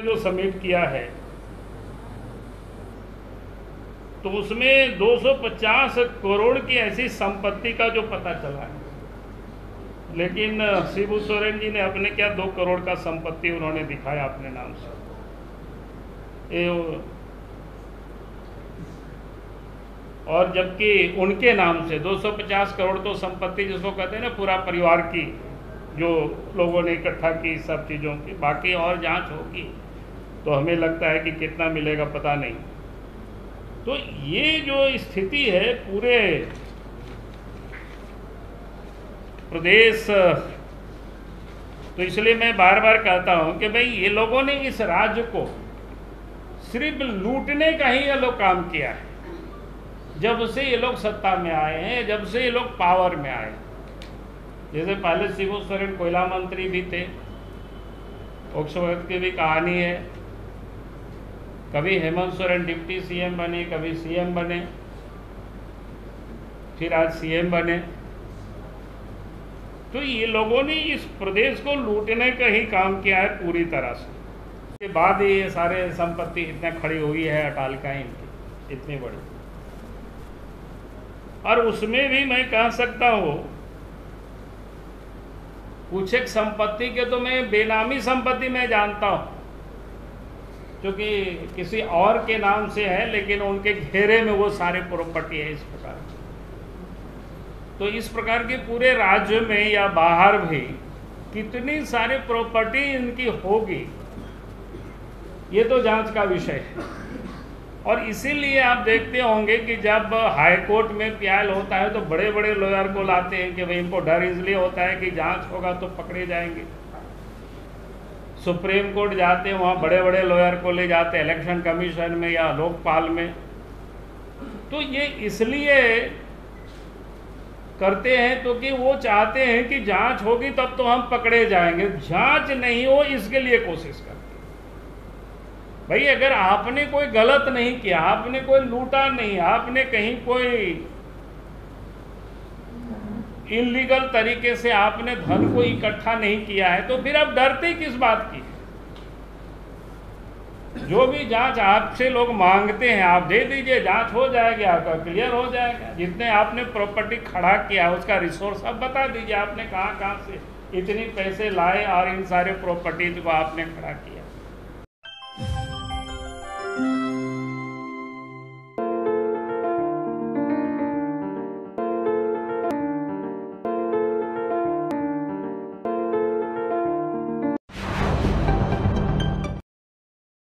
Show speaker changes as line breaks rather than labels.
जो सबमिट किया है तो उसमें 250 करोड़ की ऐसी संपत्ति का जो पता चला है, लेकिन शिबू सोरेन जी ने अपने क्या 2 करोड़ का संपत्ति उन्होंने दिखाया अपने नाम से। और जबकि उनके नाम से 250 करोड़ तो संपत्ति जिसको कहते हैं ना पूरा परिवार की, जो लोगों ने इकट्ठा की सब चीज़ों की, बाकी और जांच होगी तो हमें लगता है कि कितना मिलेगा पता नहीं। तो ये जो स्थिति है पूरे प्रदेश, तो इसलिए मैं बार बार कहता हूं कि भाई ये लोगों ने इस राज्य को सिर्फ लूटने का ही ये लोग काम किया है। जब से ये लोग सत्ता में आए हैं, जब से ये लोग पावर में आए, जैसे पहले शिबू सोरेन कोयला मंत्री भी थे, उस वक्त की भी कहानी है, कभी हेमंत सोरेन डिप्टी सीएम बने, कभी सीएम बने, फिर आज सीएम बने। तो ये लोगों ने इस प्रदेश को लूटने का ही काम किया है पूरी तरह से। के बाद ये सारे संपत्ति इतने खड़ी हुई है अटालिकाएं इनकी इतनी बड़ी, और उसमें भी मैं कह सकता हूँ कुछ एक संपत्ति के तो मैं बेनामी संपत्ति मैं जानता हूँ, क्योंकि किसी और के नाम से है लेकिन उनके घेरे में वो सारे प्रॉपर्टी है। इस प्रकार तो इस प्रकार के पूरे राज्य में या बाहर भी कितनी सारी प्रॉपर्टी इनकी होगी, ये तो जांच का विषय है। और इसीलिए आप देखते होंगे कि जब हाई कोर्ट में ट्रायल होता है तो बड़े बड़े लॉयर को लाते हैं कि भाई इनको डर इसलिए होता है कि जांच होगा तो पकड़े जाएंगे। सुप्रीम कोर्ट जाते हैं, वहाँ बड़े बड़े लॉयर को ले जाते हैं, इलेक्शन कमीशन में या लोकपाल में। तो ये इसलिए करते हैं तो कि वो चाहते हैं कि जांच होगी तब तो हम पकड़े जाएंगे, जांच नहीं हो इसके लिए कोशिश करते हैं। भाई अगर आपने कोई गलत नहीं किया, आपने कोई लूटा नहीं, आपने कहीं कोई इलीगल तरीके से आपने धन को इकट्ठा नहीं किया है, तो फिर आप डरते किस बात की? जो भी जांच आपसे लोग मांगते हैं आप दे दीजिए, जांच हो जाएगी, आपका क्लियर हो जाएगा। जितने आपने प्रॉपर्टी खड़ा किया उसका रिसोर्स आप बता दीजिए, आपने कहाँ कहाँ से इतनी पैसे लाए और इन सारे प्रॉपर्टीज को आपने खड़ा किया।